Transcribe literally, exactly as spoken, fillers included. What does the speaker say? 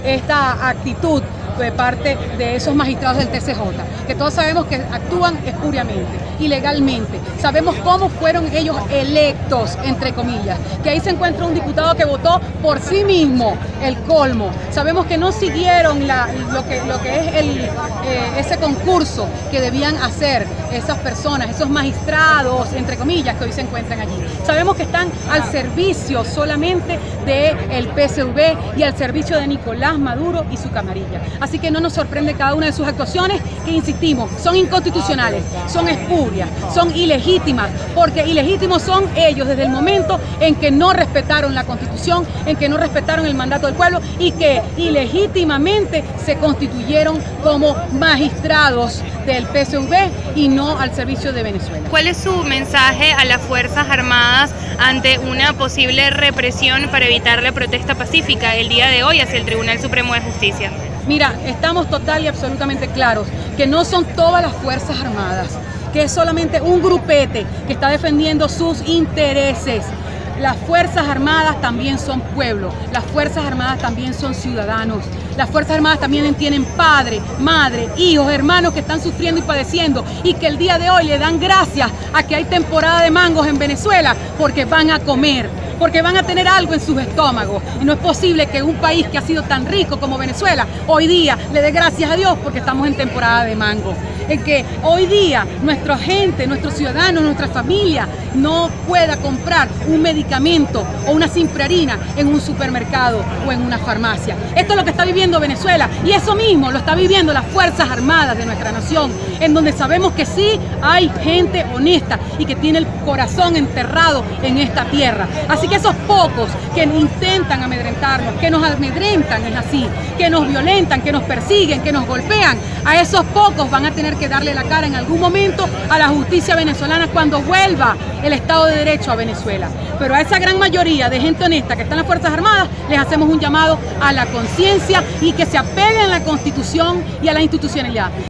esta actitud de parte de esos magistrados del T C J, que todos sabemos que actúan espuriamente, ilegalmente. Sabemos cómo fueron ellos electos, entre comillas, que ahí se encuentra un diputado que votó por sí mismo, el colmo. Sabemos que no siguieron la, lo, que, lo que es el, eh, ese concurso que debían hacer esas personas, esos magistrados, entre comillas, que hoy se encuentran allí. Sabemos que están al servicio solamente del P S V y al servicio de Nicolás Maduro y su camarilla. Así que no nos sorprende cada una de sus actuaciones, que insistimos, son inconstitucionales, son espurias, son ilegítimas, porque ilegítimos son ellos desde el momento en que no respetaron la Constitución, en que no respetaron el mandato del pueblo y que ilegítimamente se constituyeron como magistrados del P S V y no al servicio de Venezuela. ¿Cuál es su mensaje a las Fuerzas Armadas ante una posible represión para evitar la protesta pacífica el día de hoy hacia el Tribunal Supremo de Justicia? Mira, estamos total y absolutamente claros que no son todas las Fuerzas Armadas, que es solamente un grupete que está defendiendo sus intereses. Las Fuerzas Armadas también son pueblo, las Fuerzas Armadas también son ciudadanos, las Fuerzas Armadas también tienen padre, madre, hijos, hermanos que están sufriendo y padeciendo y que el día de hoy le dan gracias a que hay temporada de mangos en Venezuela porque van a comer, porque van a tener algo en sus estómagos. Y no es posible que un país que ha sido tan rico como Venezuela hoy día le dé gracias a Dios porque estamos en temporada de mango. En que hoy día nuestra gente, nuestros ciudadanos, nuestra familia no pueda comprar un medicamento o una simple harina en un supermercado o en una farmacia. Esto es lo que está viviendo Venezuela y eso mismo lo está viviendo las Fuerzas Armadas de nuestra nación, en donde sabemos que sí hay gente honesta y que tiene el corazón enterrado en esta tierra. Así que esos pocos que intentan amedrentarnos, que nos amedrentan, es así, que nos violentan, que nos persiguen, que nos golpean, a esos pocos van a tener que darle la cara en algún momento a la justicia venezolana cuando vuelva el Estado de Derecho a Venezuela. Pero a esa gran mayoría de gente honesta que está en las Fuerzas Armadas les hacemos un llamado a la conciencia y que se apeguen a la Constitución y a la institucionalidad.